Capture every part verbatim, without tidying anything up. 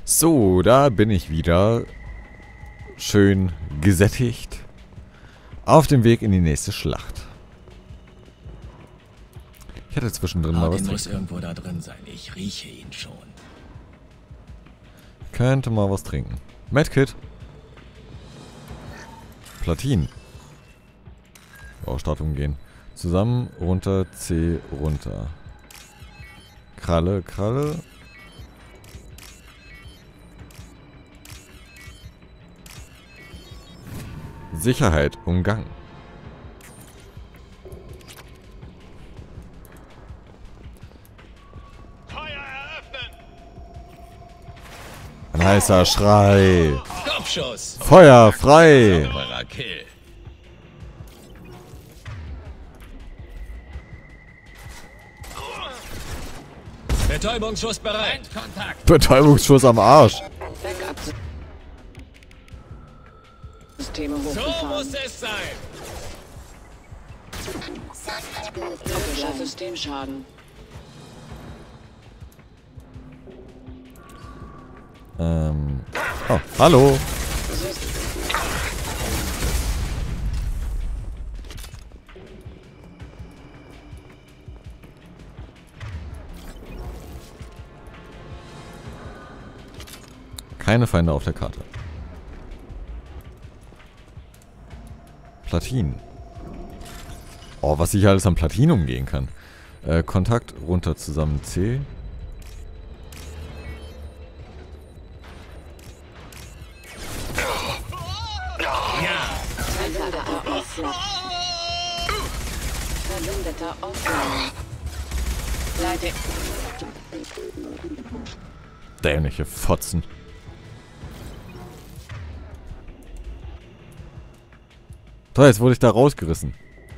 So, da bin ich wieder. Schön gesättigt. Auf dem Weg in die nächste Schlacht. Ich hatte zwischendrin mal was. Hardin muss irgendwo da drin sein. Ich rieche ihn schon. Könnte mal was trinken. Medkit. Platin. Ausstattung gehen. Zusammen, runter, C, runter. Kralle, Kralle. Sicherheit umgangen. Feuer eröffnen! Ein heißer Schrei. Kopfschuss! Feuer frei. Sauberer Kill. Betäubungsschuss bereit. Kontakt. Betäubungsschuss am Arsch. Systeme So hochgefahren. muss es sein. Doppelter Systemschaden. Ähm. Oh, hallo. Keine Feinde auf der Karte. Platin. Oh, was ich alles am Platin umgehen kann. Äh, Kontakt runter zusammen C. Verbündeter offline. Verbündeter offline. Leite. Dämliche Fotzen. So, jetzt wurde ich da rausgerissen.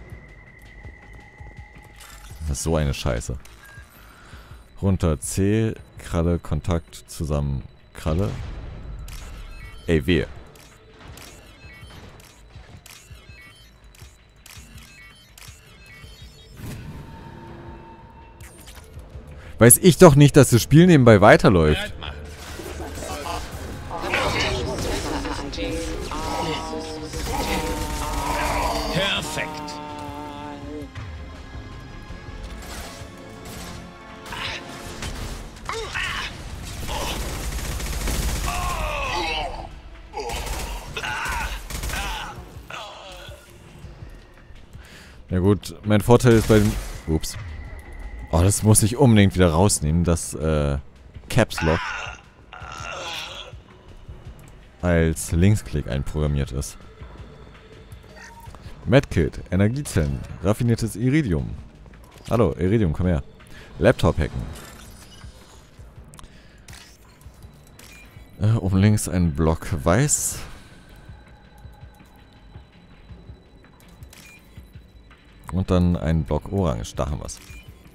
Das ist so eine Scheiße. Runter C, Kralle, Kontakt, zusammen, Kralle. Ey, wehe. Weiß ich doch nicht, dass das Spiel nebenbei weiterläuft. Perfekt. Ja gut, mein Vorteil ist bei dem... Ups. Oh, das muss ich unbedingt wieder rausnehmen, dass äh, Caps Lock als Linksklick einprogrammiert ist. Medkit, Energiezellen, raffiniertes Iridium. Hallo, Iridium, komm her. Laptop hacken. Äh, oben links ein Block weiß. Und dann ein Block orange. Da haben wir es.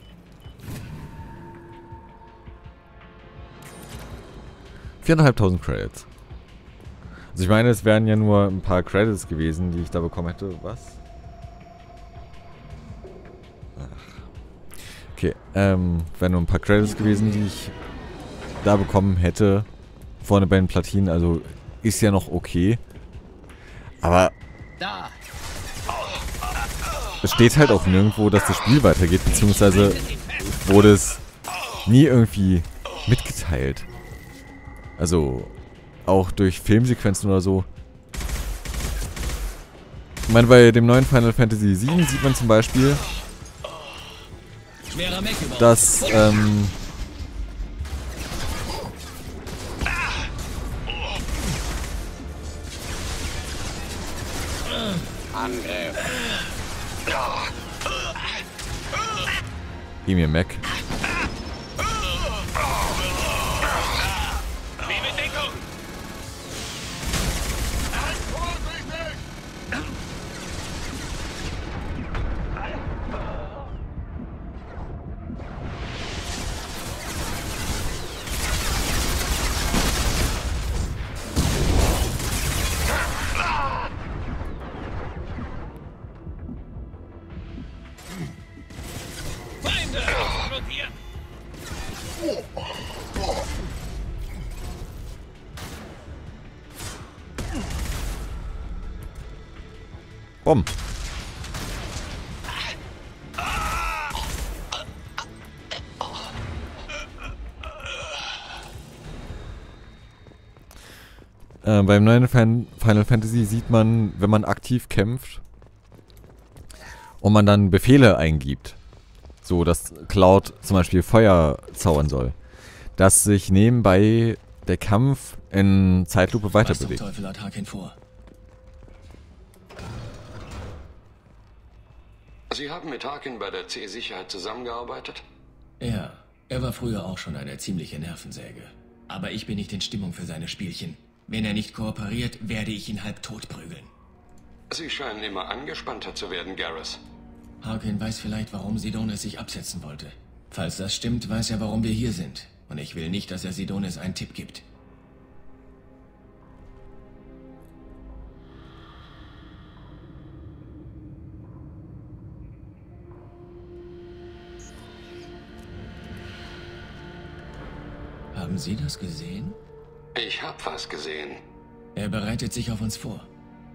viertausendfünfhundert Credits. Also ich meine, es wären ja nur ein paar Credits gewesen, die ich da bekommen hätte. Was? Ach. Okay, ähm, wären nur ein paar Credits gewesen, die ich da bekommen hätte. Vorne bei den Platinen, also ist ja noch okay. Aber Da. es steht halt auch nirgendwo, dass das Spiel weitergeht, beziehungsweise wurde es nie irgendwie mitgeteilt. Also auch durch Filmsequenzen oder so. Ich meine, bei dem neuen Final Fantasy sieben sieht man zum Beispiel, Schwerer Mech über. dass ähm, Gib mir Mac. Nehme Deckung! Feinde explodieren. Bumm. Äh, beim neuen Fan Final Fantasy sieht man, wenn man aktiv kämpft und man dann Befehle eingibt, so dass Cloud zum Beispiel Feuer zaubern soll, dass sich nebenbei der Kampf in Zeitlupe weiter Was zum bewegt. Teufel hat Harkin vor? Sie haben mit Harkin bei der C-Sicherheit zusammengearbeitet? Ja, er war früher auch schon eine ziemliche Nervensäge. Aber ich bin nicht in Stimmung für seine Spielchen. Wenn er nicht kooperiert, werde ich ihn halb tot prügeln. Sie scheinen immer angespannter zu werden, Garrus. Harkin weiß vielleicht, warum Sidonis sich absetzen wollte. Falls das stimmt, weiß er, warum wir hier sind. Und ich will nicht, dass er Sidonis einen Tipp gibt. Haben Sie das gesehen? Ich hab was gesehen. Er bereitet sich auf uns vor.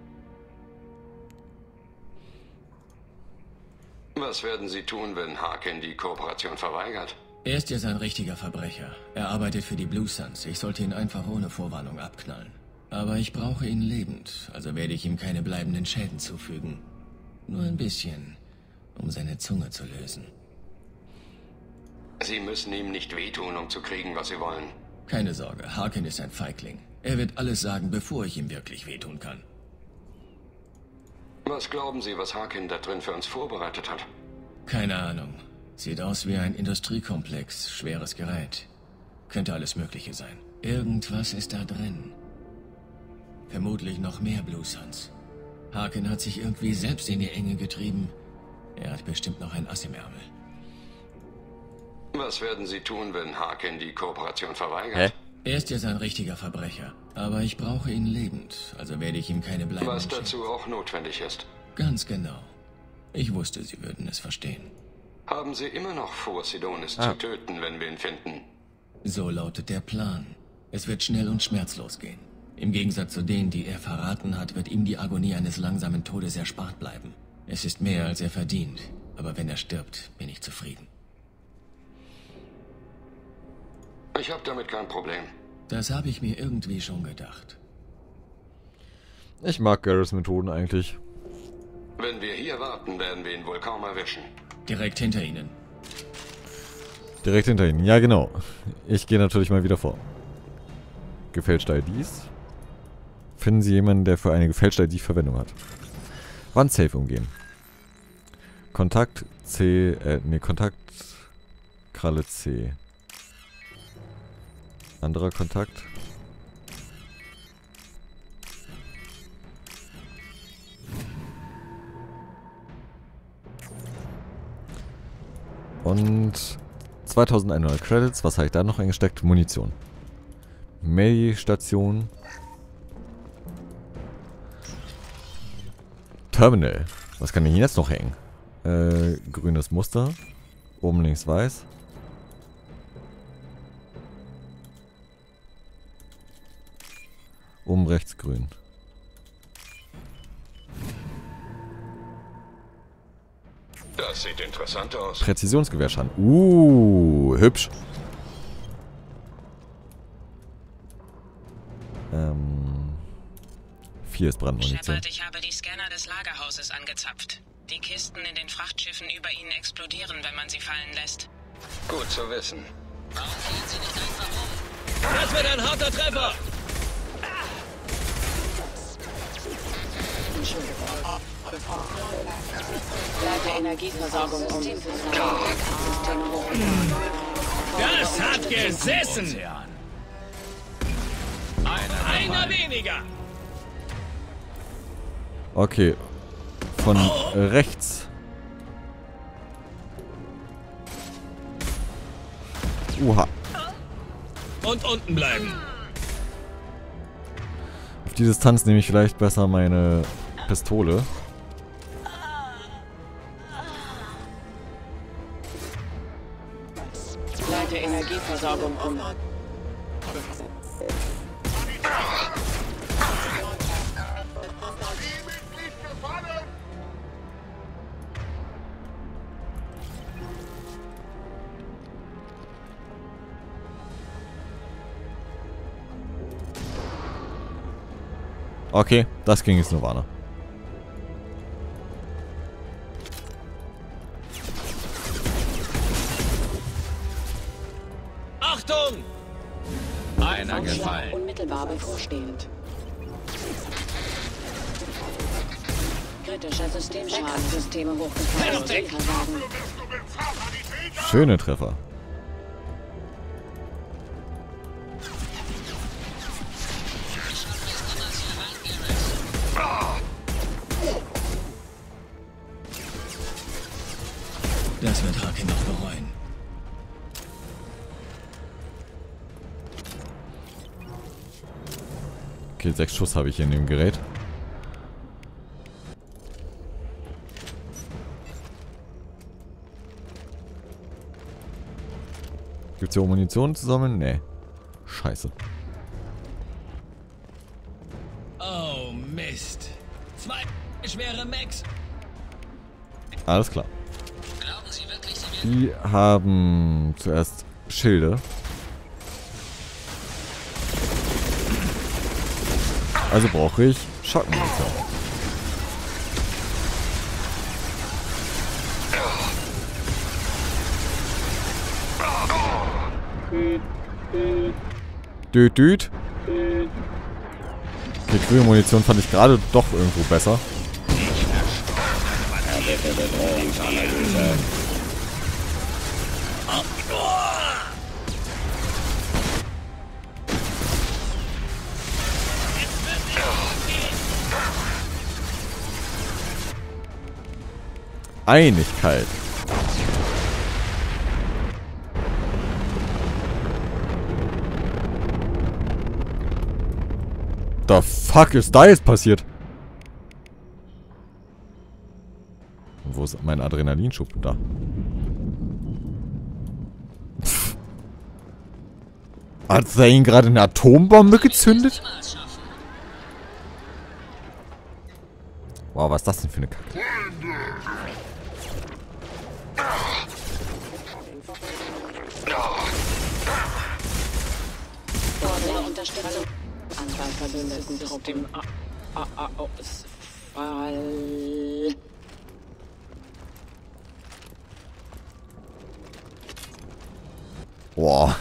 Was werden Sie tun, wenn Harkin die Kooperation verweigert? Er ist jetzt ein richtiger Verbrecher. Er arbeitet für die Blue Suns. Ich sollte ihn einfach ohne Vorwarnung abknallen. Aber ich brauche ihn lebend, also werde ich ihm keine bleibenden Schäden zufügen. Nur ein bisschen, um seine Zunge zu lösen. Sie müssen ihm nicht wehtun, um zu kriegen, was Sie wollen. Keine Sorge, Harkin ist ein Feigling. Er wird alles sagen, bevor ich ihm wirklich wehtun kann. Was glauben Sie, was Harkin da drin für uns vorbereitet hat? Keine Ahnung. Sieht aus wie ein Industriekomplex, schweres Gerät. Könnte alles Mögliche sein. Irgendwas ist da drin. Vermutlich noch mehr Blue Suns. Harkin hat sich irgendwie selbst in die Enge getrieben. Er hat bestimmt noch ein Ass im Ärmel. Was werden Sie tun, wenn Harkin die Kooperation verweigert? Hä? Er ist jetzt ein richtiger Verbrecher. Aber ich brauche ihn lebend, also werde ich ihm keine bleibenden Was Schäden- dazu auch notwendig ist. Ganz genau. Ich wusste, Sie würden es verstehen. Haben Sie immer noch vor, Sidonis Ah. zu töten, wenn wir ihn finden? So lautet der Plan. Es wird schnell und schmerzlos gehen. Im Gegensatz zu denen, die er verraten hat, wird ihm die Agonie eines langsamen Todes erspart bleiben. Es ist mehr, als er verdient. Aber wenn er stirbt, bin ich zufrieden. Ich habe damit kein Problem. Das habe ich mir irgendwie schon gedacht. Ich mag Garrus Methoden eigentlich. Wenn wir hier warten, werden wir ihn wohl kaum erwischen. Direkt hinter Ihnen. Direkt hinter ihnen. Ja, genau. Ich gehe natürlich mal wieder vor. Gefälschte I Ds. Finden Sie jemanden, der für eine gefälschte I D Verwendung hat. Wand safe umgehen. Kontakt C, äh, nee, Kontakt Kralle C. Anderer Kontakt. Und zweitausendeinhundert Credits. Was habe ich da noch eingesteckt? Munition. Meldestation. Terminal. Was kann denn hier jetzt noch hängen? Äh, grünes Muster. Oben links weiß. Oben rechts grün. Das sieht interessant aus. Präzisionsgewehrschaden. Uh, hübsch. Ähm. Vier ist Brandmunition. Shepard, ich habe die Scanner des Lagerhauses angezapft. Die Kisten in den Frachtschiffen über ihnen explodieren, wenn man sie fallen lässt. Gut zu wissen. Das wird ein harter Treffer! Leite Energieversorgung um. System hochgefahren. Das hat gesessen! Einer weniger! Okay. Von äh, rechts. Uha. Und unten bleiben. Auf die Distanz nehme ich vielleicht besser meine Pistole. Leite Energieversorgung um. Okay, das ging jetzt nur Warner. Achtung! Einer Anschlag gefallen. unmittelbar bevorstehend. Kritischer Systemschaden. Systeme hochgefahren. Versagen. Schöne Treffer. Das wird Hake noch bereuen. Okay, sechs Schuss habe ich hier in dem Gerät. Gibt's hier auch Munition zu sammeln? Nee. Scheiße. Oh, Mist. Zwei schwere Mechs. Alles klar. Glauben Sie wirklich, Sie werden... Die haben zuerst Schilde. Also brauche ich Schockmunition. Düt, düt. Okay, grüne Munition fand ich gerade doch irgendwo besser. Einigkeit. The fuck ist da jetzt passiert? Wo ist mein Adrenalinschub? Da. Pff. Hat er ihn gerade eine Atombombe gezündet? Wow, was ist das denn für eine Kacke? Vordere Unterstützung. Anfall verbündeten Truppen. Ausfall. Boah.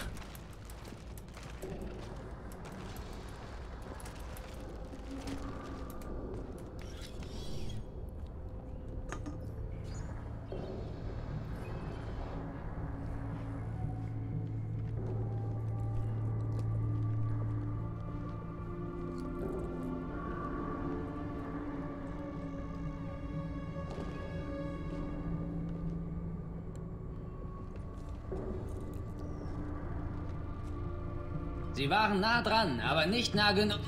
Sie waren nah dran, aber nicht nah genug.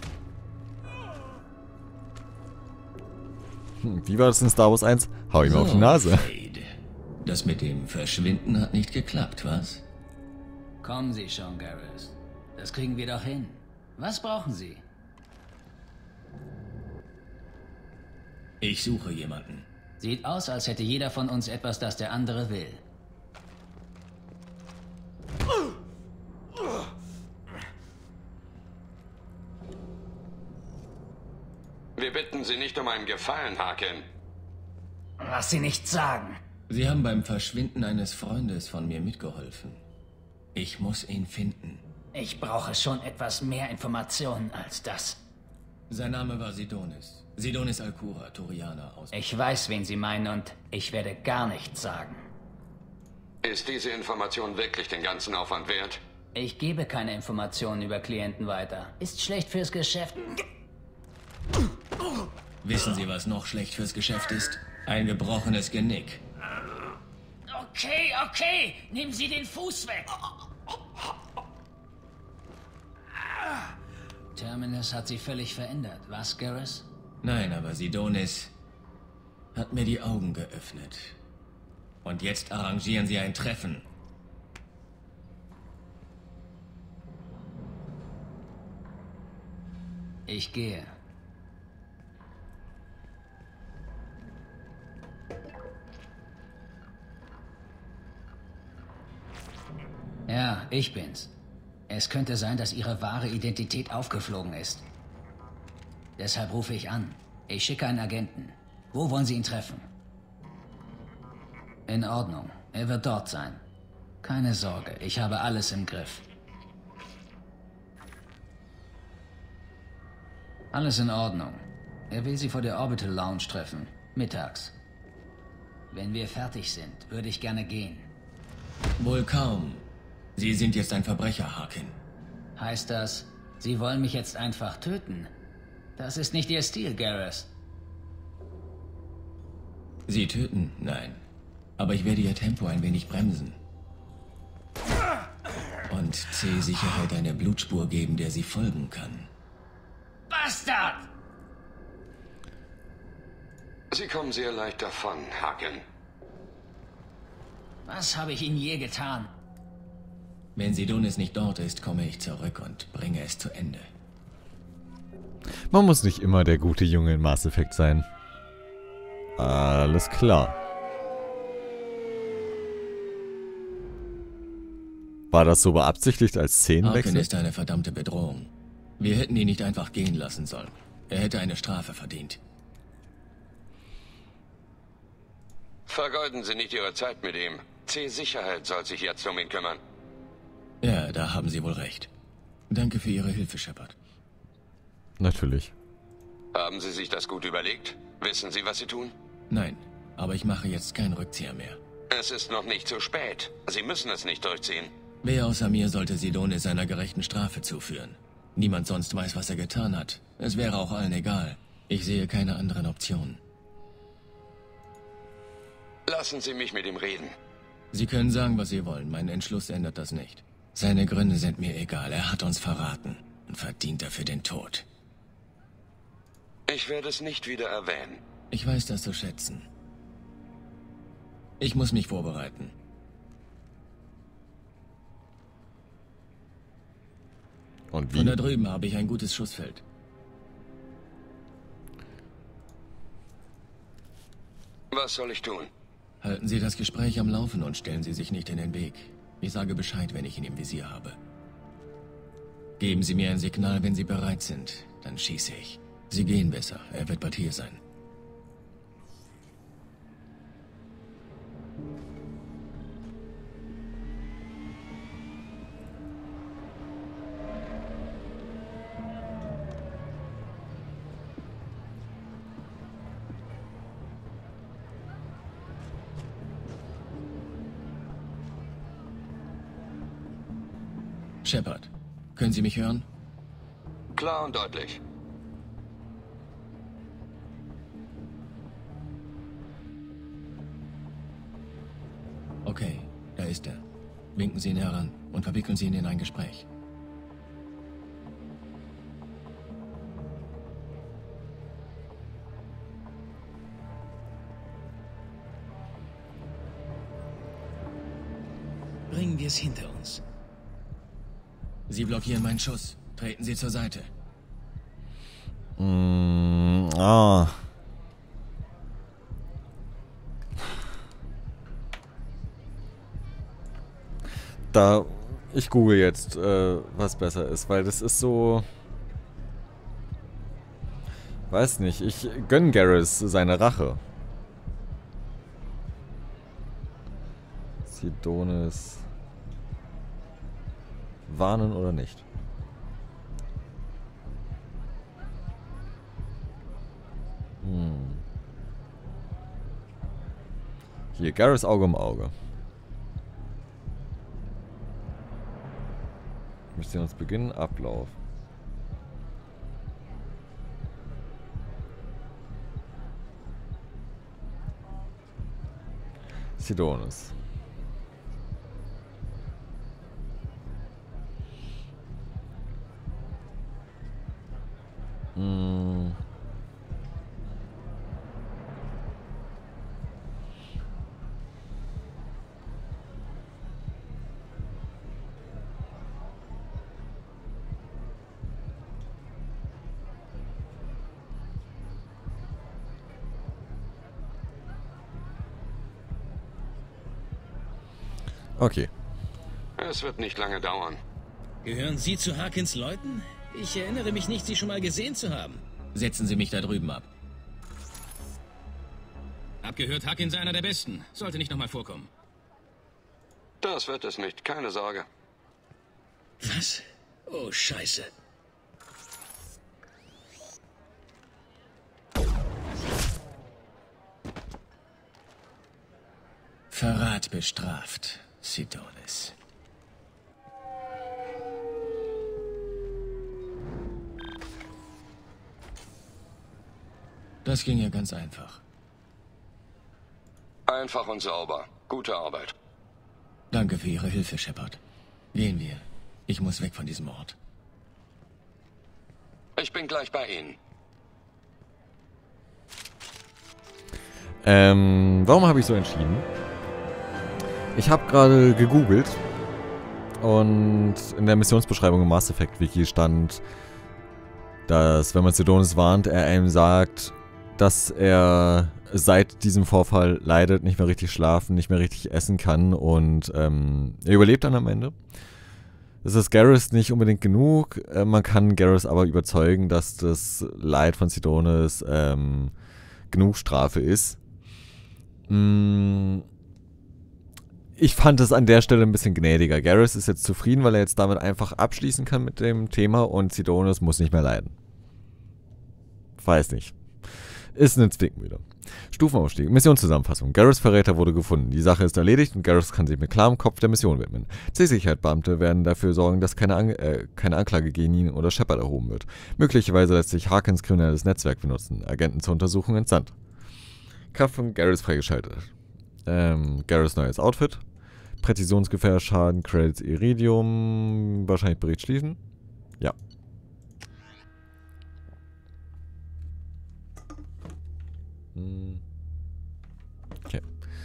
Hm, wie war das in Star Wars eins? Hau ihm auf die Nase. Fade. Das mit dem Verschwinden hat nicht geklappt, was? Kommen Sie schon, Garrus. Das kriegen wir doch hin. Was brauchen Sie? Ich suche jemanden. Sieht aus, als hätte jeder von uns etwas, das der andere will. Wir bitten Sie nicht um einen Gefallen, Haken. Was Sie nicht sagen. Sie haben beim Verschwinden eines Freundes von mir mitgeholfen. Ich muss ihn finden. Ich brauche schon etwas mehr Informationen als das. Sein Name war Sidonis. Sidonis Alkura, Turianer aus... Ich weiß, wen Sie meinen und ich werde gar nichts sagen. Ist diese Information wirklich den ganzen Aufwand wert? Ich gebe keine Informationen über Klienten weiter. Ist schlecht fürs Geschäft. Wissen Sie, was noch schlecht fürs Geschäft ist? Ein gebrochenes Genick. Okay, okay. Nehmen Sie den Fuß weg. Terminus hat Sie völlig verändert, was, Garrus? Nein, aber Sidonis hat mir die Augen geöffnet. Und jetzt arrangieren Sie ein Treffen. Ich gehe. Ja, ich bin's. Es könnte sein, dass Ihre wahre Identität aufgeflogen ist. Deshalb rufe ich an. Ich schicke einen Agenten. Wo wollen Sie ihn treffen? In Ordnung. Er wird dort sein. Keine Sorge, ich habe alles im Griff. Alles in Ordnung. Er will Sie vor der Orbital Lounge treffen. Mittags. Wenn wir fertig sind, würde ich gerne gehen. Wohl kaum. Sie sind jetzt ein Verbrecher, Harkin. Heißt das, Sie wollen mich jetzt einfach töten? Das ist nicht Ihr Stil, Garrus. Sie töten? Nein. Aber ich werde Ihr Tempo ein wenig bremsen. Und C-Sicherheit eine Blutspur geben, der sie folgen kann. Bastard! Sie kommen sehr leicht davon, Harkin. Was habe ich Ihnen je getan? Wenn Sidonis nicht dort ist, komme ich zurück und bringe es zu Ende. Man muss nicht immer der gute Junge in Mass Effect sein. Alles klar. War das so beabsichtigt als Harkin Szenenwechsel? ist eine verdammte Bedrohung. Wir hätten ihn nicht einfach gehen lassen sollen. Er hätte eine Strafe verdient. Vergeuden Sie nicht Ihre Zeit mit ihm. C-Sicherheit soll sich jetzt um ihn kümmern. Ja, da haben Sie wohl recht. Danke für Ihre Hilfe, Shepard. Natürlich. Haben Sie sich das gut überlegt? Wissen Sie, was Sie tun? Nein, aber ich mache jetzt keinen Rückzieher mehr. Es ist noch nicht zu spät. Sie müssen es nicht durchziehen. Wer außer mir sollte Sidonis seiner gerechten Strafe zuführen? Niemand sonst weiß, was er getan hat. Es wäre auch allen egal. Ich sehe keine anderen Optionen. Lassen Sie mich mit ihm reden. Sie können sagen, was Sie wollen. Mein Entschluss ändert das nicht. Seine Gründe sind mir egal. Er hat uns verraten und verdient dafür den Tod. Ich werde es nicht wieder erwähnen. Ich weiß das zu schätzen. Ich muss mich vorbereiten. Und Von da wie? drüben habe ich ein gutes Schussfeld. Was soll ich tun? Halten Sie das Gespräch am Laufen und stellen Sie sich nicht in den Weg. Ich sage Bescheid, wenn ich ihn im Visier habe. Geben Sie mir ein Signal, wenn Sie bereit sind. Dann schieße ich. Sie gehen besser. Er wird bald hier sein. Shepard, können Sie mich hören? Klar und deutlich. Okay, da ist er. Winken Sie ihn heran und verwickeln Sie ihn in ein Gespräch. Bringen wir es hinter uns. Sie blockieren meinen Schuss. Treten Sie zur Seite. Mm, ah. Da, ich google jetzt, äh, was besser ist, weil das ist so... Weiß nicht, ich gönn Garrus seine Rache. Sidonis... Warnen oder nicht? Hm. Hier, Garrus Auge um Auge. Müssen uns beginnen. Ablauf. Sidonis. Hm. Okay. Es wird nicht lange dauern. Gehören Sie zu Harkins Leuten? Ich erinnere mich nicht, Sie schon mal gesehen zu haben. Setzen Sie mich da drüben ab. Abgehört, Hackins einer der Besten. Sollte nicht nochmal vorkommen. Das wird es nicht, keine Sorge. Was? Oh, Scheiße. Verrat bestraft, Sidonis. Das ging ja ganz einfach. Einfach und sauber. Gute Arbeit. Danke für Ihre Hilfe, Shepard. Gehen wir. Ich muss weg von diesem Ort. Ich bin gleich bei Ihnen. Ähm, warum habe ich so entschieden? Ich habe gerade gegoogelt und in der Missionsbeschreibung im Mass Effect Wiki stand, dass, wenn man Sidonis warnt, er einem sagt, dass er seit diesem Vorfall leidet, nicht mehr richtig schlafen, nicht mehr richtig essen kann und ähm, er überlebt dann am Ende. Das ist Garrus nicht unbedingt genug, äh, man kann Garrus aber überzeugen, dass das Leid von Sidonis ähm, genug Strafe ist. Mm, ich fand es an der Stelle ein bisschen gnädiger. Garrus ist jetzt zufrieden, weil er jetzt damit einfach abschließen kann mit dem Thema und Sidonis muss nicht mehr leiden. Weiß nicht. Ist eine Zwickmühle. Stufenaufstieg. Missionszusammenfassung. Garrus Verräter wurde gefunden. Die Sache ist erledigt und Garrus kann sich mit klarem Kopf der Mission widmen. C-Sicherheit-Beamte werden dafür sorgen, dass keine, An äh, keine Anklage gegen ihn oder Shepard erhoben wird. Möglicherweise lässt sich Harkins kriminelles Netzwerk benutzen. Agenten zur Untersuchung entsandt. Kraft von Garrus freigeschaltet. Ähm, Garrus neues Outfit. Präzisionsgefährschaden, Credits Iridium. Wahrscheinlich Bericht schließen. Ja. Okay.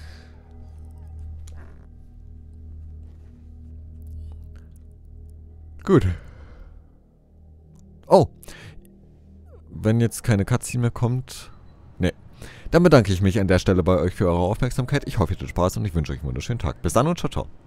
Gut. Oh. Wenn jetzt keine Cutscene mehr kommt. Nee. Dann bedanke ich mich an der Stelle bei euch für eure Aufmerksamkeit. Ich hoffe, ihr hattet Spaß und ich wünsche euch einen wunderschönen Tag. Bis dann und ciao, ciao.